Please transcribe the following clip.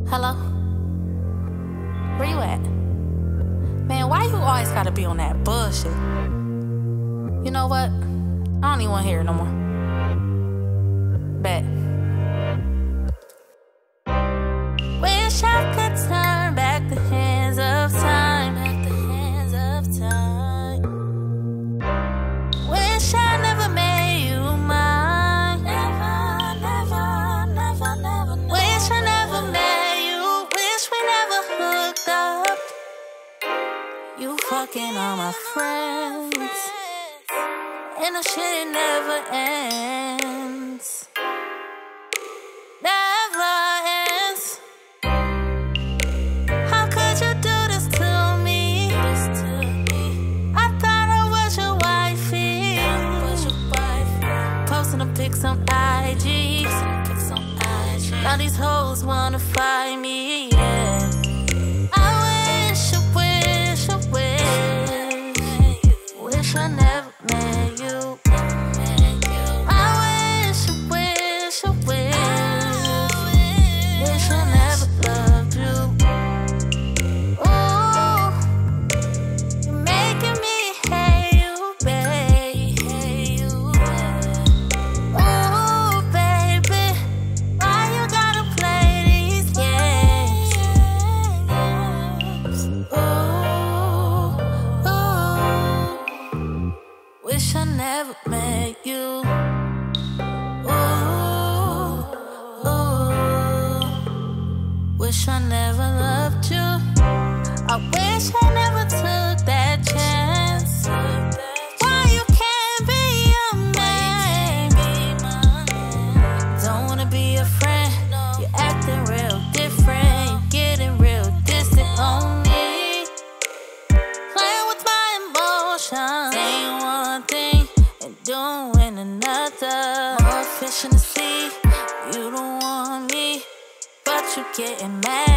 Hello? Where you at? Man, why you always gotta be on that bullshit? You know what? I don't even wanna hear it no more. Bet. Wish I could turn back the hands of time. Wish I never made you mine. Wish I never met you. Wish we never hooked up. You fucking all my friends, and the shit never ends. Never ends. How could you do this to me? I thought I was your wifey. Posting the pics on IG. Now these hoes wanna find me, yeah. I wish I never met you. I wish I never loved you. Ooh, you're making me hate you, babe. Ooh, baby, why you gotta play these games? Ooh, wish I never met you. Wish I never loved you. I wish I never took that chance. Why you can't be a man? Don't wanna be a friend. You're acting real different. You're getting real distant on me. Playing with my emotions. Saying one thing and doing another. More fish in the sea. You don't want me, but you getting mad.